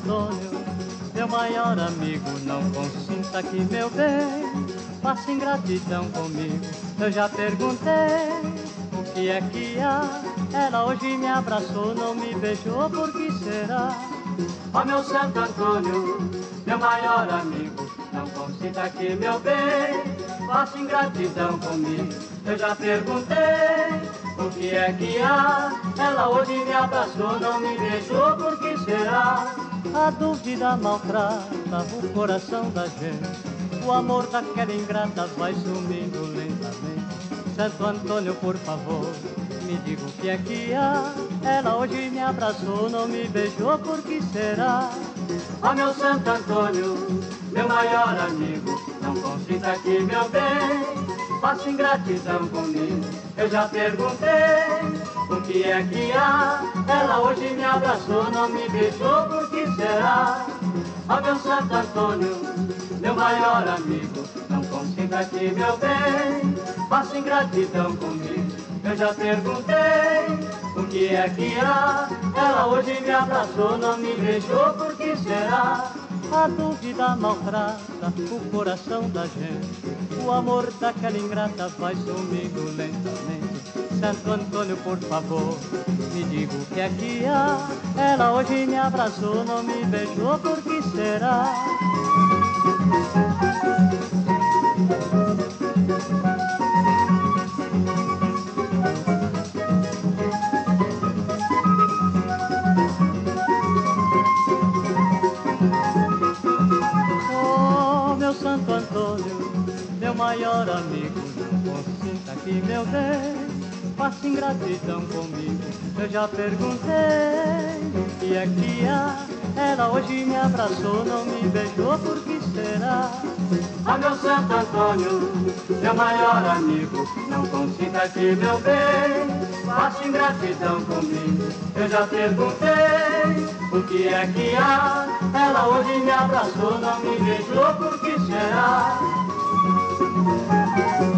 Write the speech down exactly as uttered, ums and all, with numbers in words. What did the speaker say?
Antônio, meu maior amigo, não consinta que meu bem faça ingratidão comigo. Eu já perguntei o que é que há. Ela hoje me abraçou, não me beijou, por que será? Ó meu Santo Antônio, meu maior amigo, não consinta que meu bem faça ingratidão comigo. Eu já perguntei o que é que há. Ela hoje me abraçou, não me beijou, por que será? A dúvida maltrata o coração da gente. O amor daquela ingrata vai sumindo lentamente. Santo Antônio, por favor, me diga o que é que há. Ela hoje me abraçou, não me beijou, por que será? Ó meu Santo Antônio, meu maior amigo, não consinta que meu bem faça ingratidão comigo. Eu já perguntei o que é que há. Ela hoje me abraçou, não me beijou, por que será? Ó meu Santo Antônio, meu maior amigo, não consinta que meu bem faça ingratidão comigo. Eu já perguntei o que é que há. Ela hoje me abraçou, não me beijou, por que será? A dúvida maltrata o coração da gente. O amor daquela ingrata vai sumindo lentamente. Santo Antônio, por favor, me diga o que é que há. Ela hoje me abraçou, não me beijou, por que será? Santo Antônio, meu maior amigo, não consinta que meu bem faça ingratidão comigo. Eu já perguntei o que é que há. Ela hoje me abraçou, não me beijou, por que será? Ah, meu Santo Antônio, meu maior amigo, não consinta que meu bem faça ingratidão comigo. Eu já perguntei o que é que há. Ela hoje me abraçou, não me beijou, por que será?